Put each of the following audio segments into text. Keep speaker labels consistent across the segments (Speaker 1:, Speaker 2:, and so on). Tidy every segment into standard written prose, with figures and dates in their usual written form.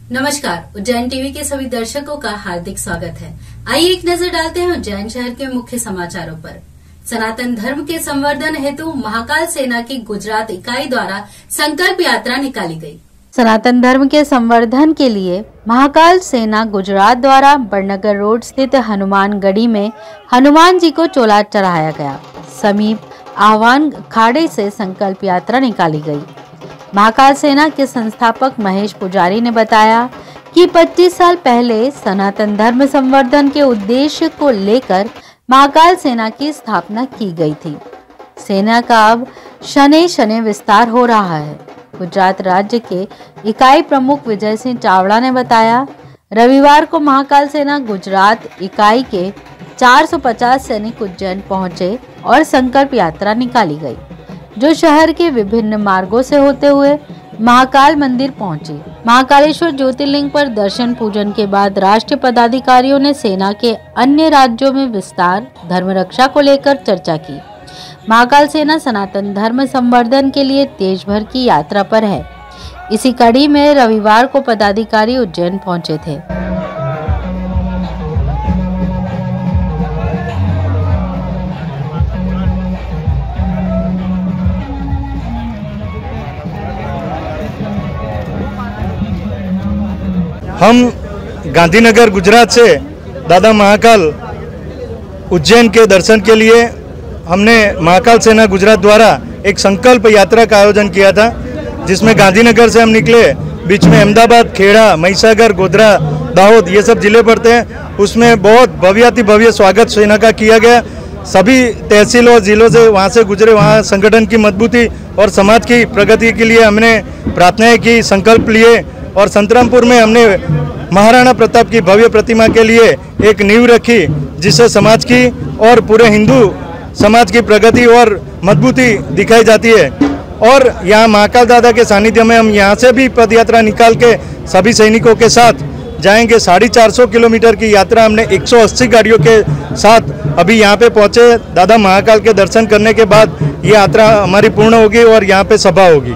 Speaker 1: नमस्कार, उज्जैन टीवी के सभी दर्शकों का हार्दिक स्वागत है। आइए एक नजर डालते हैं उज्जैन शहर के मुख्य समाचारों पर। सनातन धर्म के संवर्धन हेतु महाकाल सेना की गुजरात इकाई द्वारा संकल्प यात्रा निकाली गई। सनातन धर्म के संवर्धन के लिए महाकाल सेना गुजरात द्वारा बड़नगर रोड स्थित हनुमान गढ़ी में हनुमान जी को चोला चढ़ाया गया। समीप आह्वान खाड़े से संकल्प यात्रा निकाली गई। महाकाल सेना के संस्थापक महेश पुजारी ने बताया कि 25 साल पहले सनातन धर्म संवर्धन के उद्देश्य को लेकर महाकाल सेना की स्थापना की गई थी। सेना का अब शनै शनै विस्तार हो रहा है। गुजरात राज्य के इकाई प्रमुख विजय सिंह चावड़ा ने बताया, रविवार को महाकाल सेना गुजरात इकाई के 450 सैनिक उज्जैन पहुंचे और संकल्प यात्रा निकाली गई, जो शहर के विभिन्न मार्गों से होते हुए महाकाल मंदिर पहुंची। महाकालेश्वर ज्योतिर्लिंग पर दर्शन पूजन के बाद राष्ट्रीय पदाधिकारियों ने सेना के अन्य राज्यों में विस्तार, धर्म रक्षा को लेकर चर्चा की। महाकाल सेना सनातन धर्म संवर्धन के लिए देश भर की यात्रा पर है। इसी कड़ी में रविवार को पदाधिकारी उज्जैन पहुंचे थे।
Speaker 2: हम गांधीनगर गुजरात से दादा महाकाल उज्जैन के दर्शन के लिए हमने महाकाल सेना गुजरात द्वारा एक संकल्प यात्रा का आयोजन किया था, जिसमें गांधीनगर से हम निकले। बीच में अहमदाबाद, खेड़ा, महिसागर, गोधरा, दाहोद ये सब जिले पड़ते हैं। उसमें बहुत भव्याति भव्य स्वागत सेना का किया गया। सभी तहसील और जिलों से वहाँ से गुजरे। वहाँ संगठन की मजबूती और समाज की प्रगति के लिए हमने प्रार्थनाएं की, संकल्प लिए और संतरामपुर में हमने महाराणा प्रताप की भव्य प्रतिमा के लिए एक नींव रखी, जिससे समाज की और पूरे हिंदू समाज की प्रगति और मजबूती दिखाई जाती है। और यहाँ महाकाल दादा के सानिध्य में हम यहाँ से भी पदयात्रा निकाल के सभी सैनिकों के साथ जाएंगे। 450 किलोमीटर की यात्रा हमने 180 गाड़ियों के साथ अभी यहाँ पे पहुँचे। दादा महाकाल के दर्शन करने के बाद ये यात्रा हमारी पूर्ण होगी और यहाँ पे सभा होगी।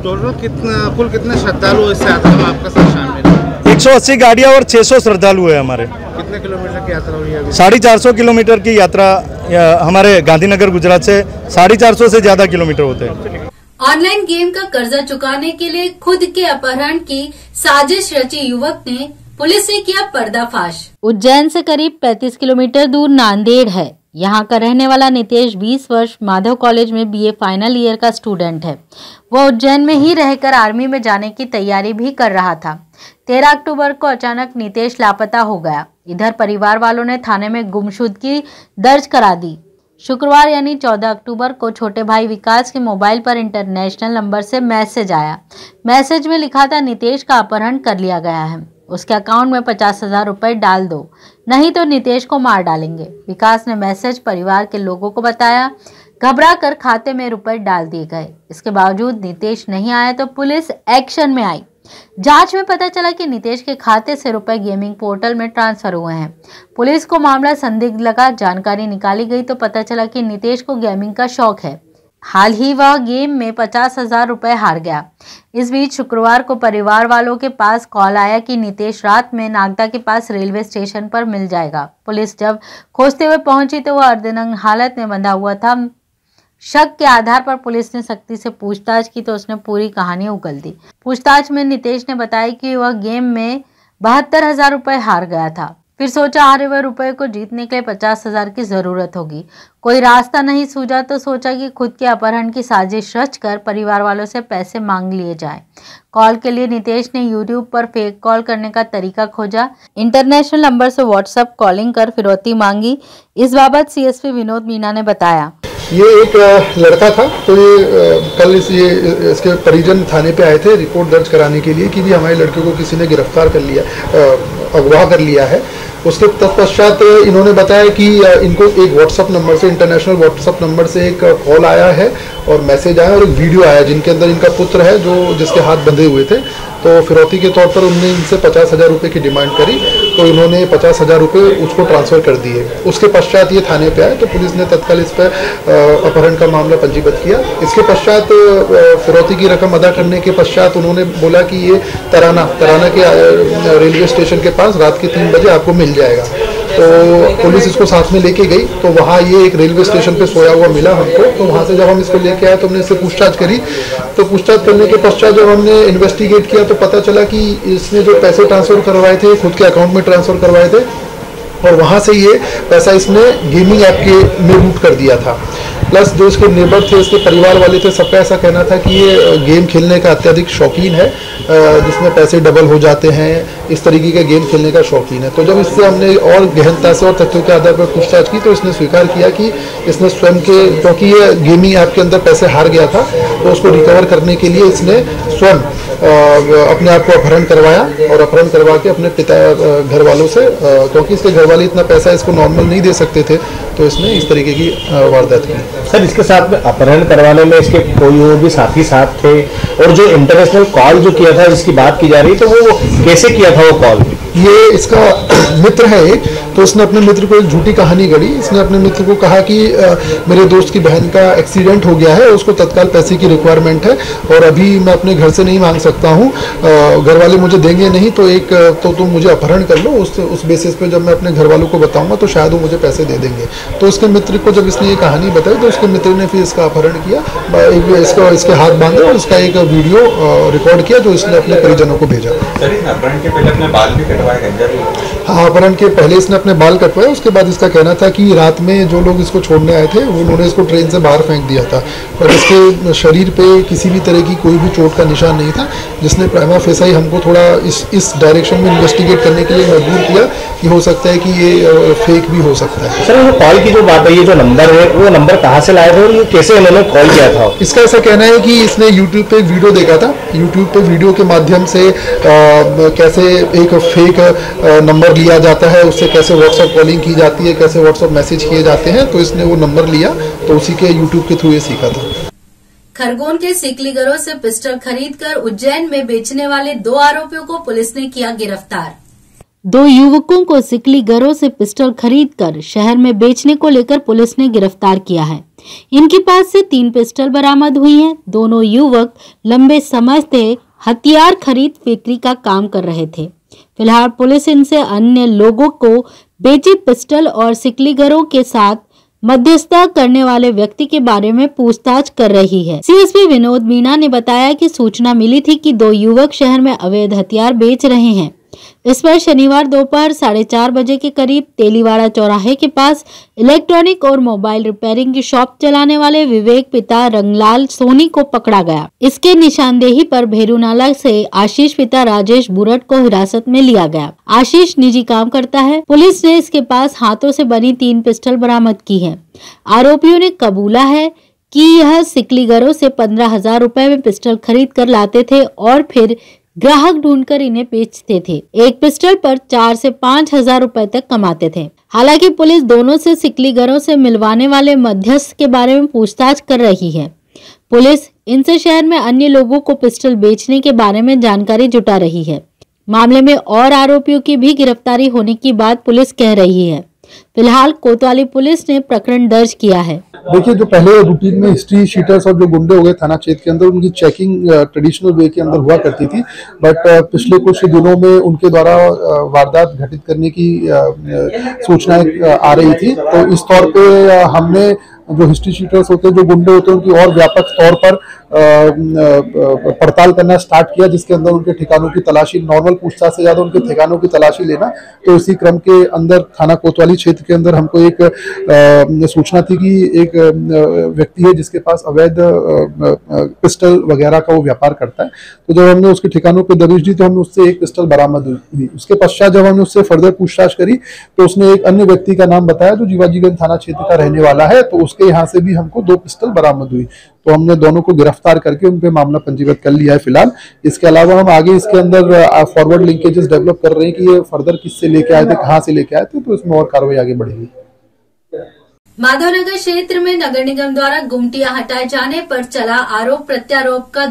Speaker 3: कुल कितने श्रद्धालु इस यात्रा में आपका साथ शामिल है?
Speaker 2: 180 गाड़ियाँ और 600 श्रद्धालु है हमारे।
Speaker 3: कितने किलोमीटर की यात्रा हुई है?
Speaker 2: 450 किलोमीटर की यात्रा हमारे गांधीनगर गुजरात से 450 से ज्यादा किलोमीटर होते हैं।
Speaker 1: ऑनलाइन गेम का कर्जा चुकाने के लिए खुद के अपहरण की साजिश रची युवक ने पुलिस से किया पर्दाफाश। उज्जैन से करीब 35 किलोमीटर दूर नांदेड़ है। यहाँ का रहने वाला नितेश 20 वर्ष माधव कॉलेज में बीए फाइनल ईयर का स्टूडेंट है। वह उज्जैन में ही रहकर आर्मी में जाने की तैयारी भी कर रहा था। 13 अक्टूबर को अचानक नितेश लापता हो गया। इधर परिवार वालों ने थाने में गुमशुदगी दर्ज करा दी। शुक्रवार यानी 14 अक्टूबर को छोटे भाई विकास के मोबाइल पर इंटरनेशनल नंबर से मैसेज आया। मैसेज में लिखा था, नितेश का अपहरण कर लिया गया है, उसके अकाउंट में 50,000 रुपए डाल दो, नहीं तो नितेश को मार डालेंगे। विकास ने मैसेज परिवार के लोगों को बताया। घबरा कर खाते में रुपए डाल दिए गए। इसके बावजूद नितेश नहीं आया तो पुलिस एक्शन में आई। जांच में पता चला कि नितेश के खाते से रुपए गेमिंग पोर्टल में ट्रांसफर हुए हैं। पुलिस को मामला संदिग्ध लगा। जानकारी निकाली गई तो पता चला कि नितेश को गेमिंग का शौक है। हाल ही वह गेम में 50,000 रुपए हार गया। इस बीच शुक्रवार को परिवार वालों के पास कॉल आया कि नितेश रात में नागदा के पास रेलवे स्टेशन पर मिल जाएगा। पुलिस जब खोजते हुए पहुंची तो वह अर्धनग्न हालत में बंधा हुआ था। शक के आधार पर पुलिस ने सख्ती से पूछताछ की तो उसने पूरी कहानी उगल दी। पूछताछ में नितेश ने बताया कि वह गेम में 72,000 रुपए हार गया था। फिर सोचा हारे हुए रुपए को जीतने के लिए 50,000 की जरूरत होगी। कोई रास्ता नहीं सूझा तो सोचा कि खुद के अपहरण की साजिश रचकर परिवार वालों से पैसे मांग लिए जाएं। कॉल के लिए नितेश ने यूट्यूब पर फेक कॉल करने का तरीका खोजा। इंटरनेशनल नंबर से व्हाट्सएप कॉलिंग कर फिरौती मांगी। इस बाबत सीएसपी विनोद मीना ने बताया,
Speaker 4: ये एक लड़का था, तो ये कल इसके परिजन थाने पे आए थे रिपोर्ट दर्ज कराने के लिए कि भी हमारे लड़के को किसी ने गिरफ्तार कर लिया, अगवा कर लिया है। उसके तत्पश्चात इन्होंने बताया कि इनको एक व्हाट्सअप नंबर से, इंटरनेशनल व्हाट्सअप नंबर से एक कॉल आया है और मैसेज आया और एक वीडियो आया जिनके अंदर इनका पुत्र है जो जिसके हाथ बंधे हुए थे, तो फिरौती के तौर पर उन्होंने इनसे 50,000 रुपये की डिमांड करी, तो इन्होंने 50,000 रुपये उसको ट्रांसफ़र कर दिए। उसके पश्चात ये थाने पे आए तो पुलिस ने तत्काल इस पर अपहरण का मामला पंजीबद्ध किया। इसके पश्चात फिरौती की रकम अदा करने के पश्चात उन्होंने बोला कि ये तराना के रेलवे स्टेशन के पास रात के 3 बजे आपको मिल जाएगा। तो पुलिस इसको साथ में लेके गई, तो वहाँ ये एक रेलवे स्टेशन पे सोया हुआ मिला हमको। तो वहाँ से जब हम इसको लेके आए तो हमने इससे पूछताछ करी। तो पूछताछ करने के पश्चात जब हमने इन्वेस्टिगेट किया तो पता चला कि इसने जो पैसे ट्रांसफ़र करवाए थे खुद के अकाउंट में ट्रांसफ़र करवाए थे, और वहाँ से ये पैसा इसने गेमिंग ऐप में रूट कर दिया था। प्लस जो इसके नेबर थे, इसके परिवार वाले थे, सबका ऐसा कहना था कि ये गेम खेलने का अत्यधिक शौकीन है, जिसमें पैसे डबल हो जाते हैं, इस तरीके का गेम खेलने का शौकीन है। तो जब इससे हमने और गहनता से और तथ्यों के आधार पर पूछताछ की तो इसने स्वीकार किया कि इसने स्वयं के, क्योंकि ये गेमिंग ऐप के अंदर पैसे हार गया था, तो उसको रिकवर करने के लिए इसने स्वयं अपने आप को अपहरण करवाया, और अपहरण करवा के अपने पिता घर वालों से, क्योंकि इसके घर वाले इतना पैसा इसको नॉर्मल नहीं दे सकते थे, तो इसने इस तरीके की वारदात की।
Speaker 5: सर, इसके साथ में अपहरण करवाने में इसके कोई और भी साथी साथ थे, और जो इंटरनेशनल कॉल जो किया था जिसकी बात की जा रही है, तो वो कैसे किया था वो कॉल?
Speaker 4: ये इसका मित्र है एक, तो उसने अपने मित्र को एक झूठी कहानी गढ़ी। इसने अपने मित्र को कहा कि मेरे दोस्त की बहन का एक्सीडेंट हो गया है, उसको तत्काल पैसे की रिक्वायरमेंट है और अभी मैं अपने घर से नहीं मांग सकता हूँ, घर वाले मुझे देंगे नहीं, तो तुम मुझे अपहरण कर लो, उस बेसिस पे जब मैं अपने घर वालों को बताऊंगा तो शायद वो मुझे पैसे दे देंगे। तो उसके मित्र को जब इसने ये कहानी बताई तो उसके मित्र ने फिर इसका अपहरण किया, इसके हाथ बांधे और इसका एक वीडियो रिकॉर्ड किया जो इसने अपने परिजनों को भेजा।
Speaker 6: अपहरण के पहले अपने बाल भी कटवाए?
Speaker 4: हाँ, अपहरण के पहले इसने अपने बाल कटवाए। उसके बाद इसका कहना था कि रात में जो लोग इसको छोड़ने आए थे उन्होंने इसको ट्रेन से बाहर फेंक दिया था, और इसके शरीर पे किसी भी तरह की कोई भी चोट का निशान नहीं था, जिसने प्राइमा फेसाई हमको थोड़ा इस डायरेक्शन में इन्वेस्टिगेट करने के लिए मजबूर किया कि हो सकता है कि ये फेक भी हो सकता है।
Speaker 5: सर, वो कॉल की जो बात है, ये जो नंबर है, वो नंबर कहाँ से लाए थे और ये कैसे इन्होंने कॉल किया था?
Speaker 4: इसका ऐसा कहना है कि इसने यूट्यूब पे एक वीडियो देखा था, यूट्यूब पे वीडियो के माध्यम से कैसे एक फेक नंबर लिया जाता है, उससे कैसे व्हाट्सएप कॉलिंग की जाती है, कैसे व्हाट्सएप मैसेज किए जाते हैं, तो इसने वो नंबर लिया, तो उसी के यूट्यूब के थ्रू ये सीखा था।
Speaker 1: खरगोन के सिकलीगरों से पिस्टल खरीदकर उज्जैन में बेचने वाले 2 आरोपियों को पुलिस ने किया गिरफ्तार। 2 युवकों को सिकलीगरों से पिस्टल खरीदकर शहर में बेचने को लेकर पुलिस ने गिरफ्तार किया है। इनके पास से 3 पिस्टल बरामद हुई हैं। दोनों युवक लंबे समय से हथियार खरीद बिक्री का काम कर रहे थे। फिलहाल पुलिस इनसे अन्य लोगों को बेची पिस्टल और सिकलीगरों के साथ मध्यस्थता करने वाले व्यक्ति के बारे में पूछताछ कर रही है। सीएसपी विनोद मीणा ने बताया कि सूचना मिली थी कि 2 युवक शहर में अवैध हथियार बेच रहे हैं। इस पर शनिवार दोपहर 4:30 बजे के करीब तेलीवाड़ा चौराहे के पास इलेक्ट्रॉनिक और मोबाइल रिपेयरिंग की शॉप चलाने वाले विवेक पिता रंगलाल सोनी को पकड़ा गया। इसके निशानदेही पर भेरूनाला से आशीष पिता राजेश बुरट को हिरासत में लिया गया। आशीष निजी काम करता है। पुलिस ने इसके पास हाथों से बनी 3 पिस्टल बरामद की है। आरोपियों ने कबूला है कि यह सिकलीगरों से 15,000 रुपए में पिस्टल खरीद कर लाते थे और फिर ग्राहक ढूंढकर इन्हें बेचते थे। एक पिस्टल पर 4 से 5,000 रुपए तक कमाते थे। हालांकि पुलिस दोनों से सिकलीगरों से मिलवाने वाले मध्यस्थ के बारे में पूछताछ कर रही है। पुलिस इनसे शहर में अन्य लोगों को पिस्टल बेचने के बारे में जानकारी जुटा रही है। मामले में और आरोपियों की भी गिरफ्तारी होने की बात पुलिस कह रही है। फिलहाल कोतवाली पुलिस ने प्रकरण दर्ज किया है।
Speaker 4: देखिए, जो पहले रूटीन में हिस्ट्री शीटर्स और जो गुंडे हो गए थाना क्षेत्र के अंदर, उनकी चेकिंग ट्रेडिशनल वे के अंदर हुआ करती थी, बट पिछले कुछ दिनों में उनके द्वारा वारदात घटित करने की सूचनाएं आ रही थी। तो इस तौर पे हमने जो हिस्ट्री शीटर्स होते हैं, जो गुंडे होते हैं, उनकी और व्यापक तौर पर पड़ताल करना स्टार्ट किया, जिसके अंदर उनके ठिकानों की तलाशी, नॉर्मल पूछताछ से ज्यादा उनके ठिकानों की तलाशी लेना। तो इसी क्रम के अंदर थाना कोतवाली क्षेत्र के अंदर हमको एक सूचना थी कि एक व्यक्ति है जिसके पास अवैध पिस्टल वगैरह का वो व्यापार करता है। तो जब हमने उसके ठिकानों पर दबिश दी तो हमने उससे एक पिस्टल बरामद हुई। उसके पश्चात जब हमने उससे फर्दर पूछताछ करी तो उसने एक अन्य व्यक्ति का नाम बताया जो जीवाजीगंज थाना क्षेत्र का रहने वाला है। तो उसके यहाँ से भी हमको 2 पिस्टल बरामद हुई। तो हमने दोनों को गिरफ्तार करके उन पे मामला पंजीबद्ध कर लिया है फिलहाल। इसके अलावा हम आगे इसके अंदर फॉरवर्ड लिंकेजेस डेवलप कर रहे हैं कि ये फर्दर किससे लेके आए थे, कहाँ से लेके आए थे, तो इसमें और कार्रवाई आगे बढ़ेगी।
Speaker 1: माधवनगर क्षेत्र में नगर निगम द्वारा गुमटियां हटाए जाने पर चला आरोप प्रत्यारोप का दौर।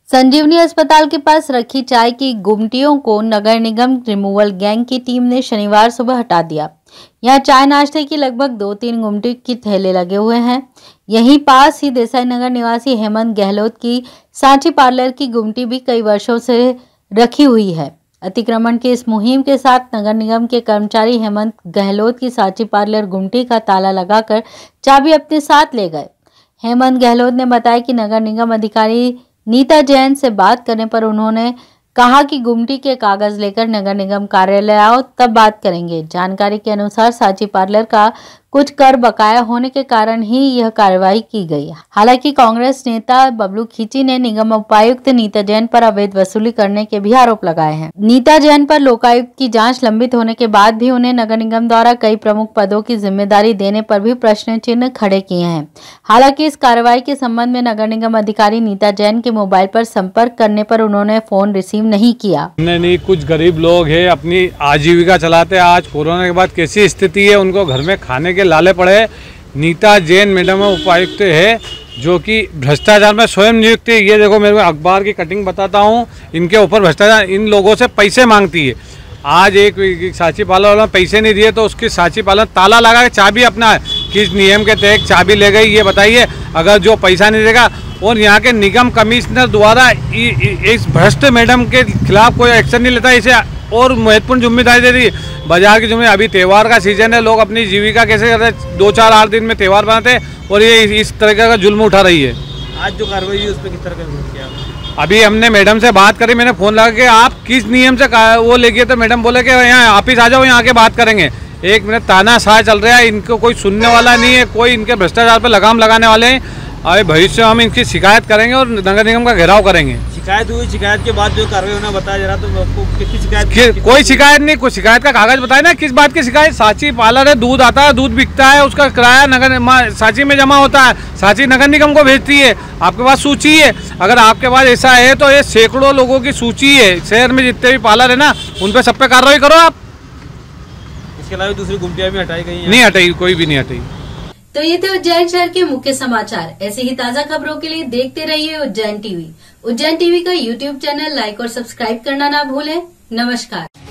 Speaker 1: संजीवनी अस्पताल के पास रखी चाय की गुमटियों को नगर निगम रिमूवल गैंग की टीम ने शनिवार सुबह हटा दिया। यहाँ चाय नाश्ते की लगभग 2-3 गुमटी की थैले लगे हुए हैं। यहीं पास ही देसाई नगर निवासी हेमंत गहलोत की सांची पार्लर की गुमटी भी कई वर्षों से रखी हुई है। अतिक्रमण की इस मुहिम के साथ नगर निगम के कर्मचारी हेमंत गहलोत की सांची पार्लर गुमटी का ताला लगाकर चाबी अपने साथ ले गए। हेमंत गहलोत ने बताया कि नगर निगम अधिकारी नीता जैन से बात करने पर उन्होंने कहा कि गुमटी के कागज लेकर नगर निगम कार्यालय आओ, तब बात करेंगे। जानकारी के अनुसार सांची पार्लर का कुछ कर बकाया होने के कारण ही यह कार्रवाई की गई। हालांकि कांग्रेस नेता बबलू खींची ने निगम उपायुक्त नीता जैन पर अवैध वसूली करने के भी आरोप लगाए हैं। नीता जैन पर लोकायुक्त की जांच लंबित होने के बाद भी उन्हें नगर निगम द्वारा कई प्रमुख पदों की जिम्मेदारी देने पर भी प्रश्न चिन्ह खड़े किए हैं। हालांकि इस कार्रवाई के संबंध में नगर निगम अधिकारी नीता जैन के मोबाइल पर संपर्क करने पर उन्होंने फोन रिसीव नहीं किया।
Speaker 7: नहीं, कुछ गरीब लोग है अपनी आजीविका चलाते। आज कोरोना के बाद कैसी स्थिति है, उनको घर में खाने के लाले पड़े। नीता जैन मैडम उपायुक्त है जो कि भ्रष्टाचार में स्वयं नियुक्त है। ये देखो, मेरे को अखबार की कटिंग बताता हूँ, इनके ऊपर भ्रष्टाचार, इन लोगों से पैसे मांगती है। आज एक सांची पार्लर वाला पैसे नहीं दिए तो उसकी सांची पार्लर ताला लगा के चाबी अपना किस नियम के तहत चाबी ले गई, ये बताइए। अगर जो पैसा नहीं देगा और यहाँ के निगम कमिश्नर द्वारा इस भ्रष्ट मैडम के खिलाफ कोई एक्शन नहीं लेता, इसे और महत्वपूर्ण जिम्मेदारी दे रही है बाजार की जिम्मेदारी। अभी त्यौहार का सीजन है, लोग अपनी जीविका कैसे करते, 2-4-8 दिन में त्यौहार बनाते और ये इस तरह का जुल्म उठा रही है।
Speaker 3: आज जो कार्रवाई हुई उस पर किस तरह का किया?
Speaker 7: अभी हमने मैडम से बात करी, मैंने फोन लगा के आप किस नियम से वो लेके, तो मैडम बोले कि यहाँ ऑफिस आ जाओ, यहाँ आके बात करेंगे। 1 मिनट तानाशाह चल रहा है, इनको कोई सुनने वाला नहीं है, कोई इनके भ्रष्टाचार पर लगाम लगाने वाले हैं। अभी भविष्य में हम इनकी शिकायत करेंगे और नगर निगम का घेराव करेंगे।
Speaker 3: शिकायत हुई, शिकायत के बाद जो कार्रवाई होना बताया जरा, तो आपको किसकी शिकायत?
Speaker 7: कोई शिकायत नहीं, कोई शिकायत का कागज बताए ना, किस बात की शिकायत? सांची पार्लर है, दूध आता है, दूध बिकता है, उसका किराया नगर सांची में जमा होता है, सांची नगर निगम को भेजती है। आपके पास सूची है, अगर आपके पास ऐसा है तो ये सैकड़ों लोगों की सूची है शहर में, जितने भी पार्लर है ना, उन पर सब पे कार्रवाई करो आप।
Speaker 3: इसके अलावा दूसरी गुमटियां भी हटाई गई?
Speaker 7: नहीं हटाई, कोई भी नहीं हटाई।
Speaker 1: तो ये थे उज्जैन शहर के मुख्य समाचार। ऐसे ही ताजा खबरों के लिए देखते रहिए उज्जैन टीवी। उज्जैन टीवी का यूट्यूब चैनल लाइक और सब्सक्राइब करना ना भूलें। नमस्कार।